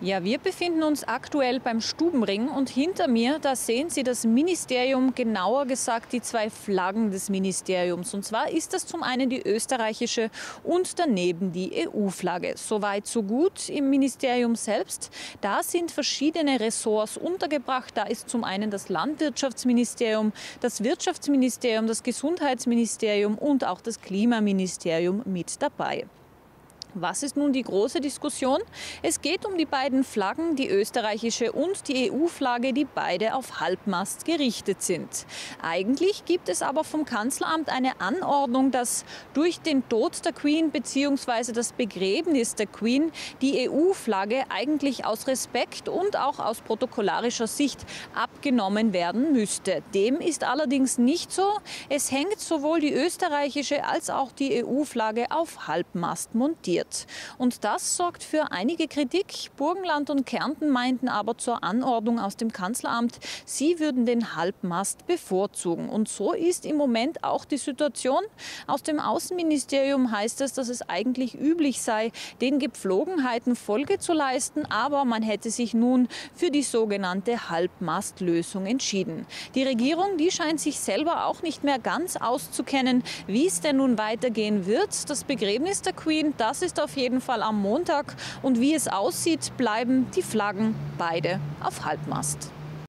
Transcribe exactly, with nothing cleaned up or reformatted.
Ja, wir befinden uns aktuell beim Stubenring und hinter mir, da sehen Sie das Ministerium, genauer gesagt die zwei Flaggen des Ministeriums. Und zwar ist das zum einen die österreichische und daneben die E U-Flagge. Soweit so gut im Ministerium selbst. Da sind verschiedene Ressorts untergebracht. Da ist zum einen das Landwirtschaftsministerium, das Wirtschaftsministerium, das Gesundheitsministerium und auch das Klimaministerium mit dabei. Was ist nun die große Diskussion? Es geht um die beiden Flaggen, die österreichische und die E U-Flagge, die beide auf Halbmast gerichtet sind. Eigentlich gibt es aber vom Kanzleramt eine Anordnung, dass durch den Tod der Queen bzw. das Begräbnis der Queen die E U-Flagge eigentlich aus Respekt und auch aus protokollarischer Sicht abgenommen werden müsste. Dem ist allerdings nicht so. Es hängt sowohl die österreichische als auch die E U-Flagge auf Halbmast montiert. Und das sorgt für einige Kritik. Burgenland und Kärnten meinten aber zur Anordnung aus dem Kanzleramt, sie würden den Halbmast bevorzugen. Und so ist im Moment auch die Situation. Aus dem Außenministerium heißt es, dass es eigentlich üblich sei, den Gepflogenheiten Folge zu leisten, aber man hätte sich nun für die sogenannte Halbmastlösung entschieden. Die Regierung, die scheint sich selber auch nicht mehr ganz auszukennen, wie es denn nun weitergehen wird. Das Begräbnis der Queen, das ist auf jeden Fall am Montag. Und wie es aussieht, bleiben die Flaggen beide auf Halbmast.